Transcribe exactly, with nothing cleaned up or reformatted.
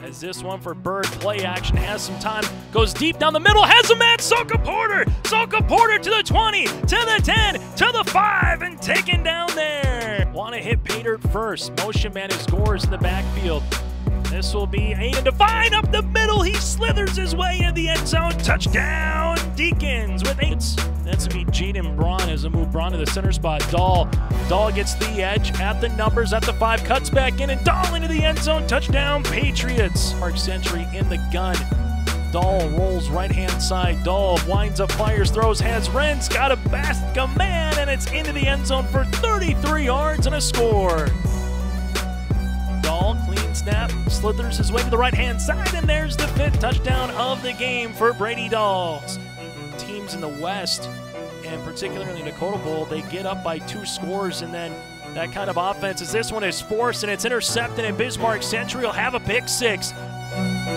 As this one for Bird, play action, has some time, goes deep down the middle, has a man, Soka Porter! Soka Porter to the twenty, to the ten, to the five, and taken down there. Want to hit pay dirt first. Motion man who scores in the backfield. This will be Aiden Devine up the middle. He slithers his way into the end zone. Touchdown, Deacons with eight. That's going to be Jaden Braun as a move Braun to the center spot. Dahl. Dahl gets the edge at the numbers at the five, cuts back in, and Dahl into the end zone. Touchdown, Patriots. Park Century in the gun. Dahl rolls right-hand side. Dahl winds up, fires, throws, has Renz, got a basket, a man, and it's into the end zone for thirty-three yards and a score. Dahl, clean snap, slithers his way to the right-hand side, and there's the fifth touchdown of the game for Brady Dahl. Teams in the West, and particularly the Dakota Bowl, they get up by two scores, and then that kind of offense as this one is forced, and it's intercepted, and Bismarck Century will have a pick six.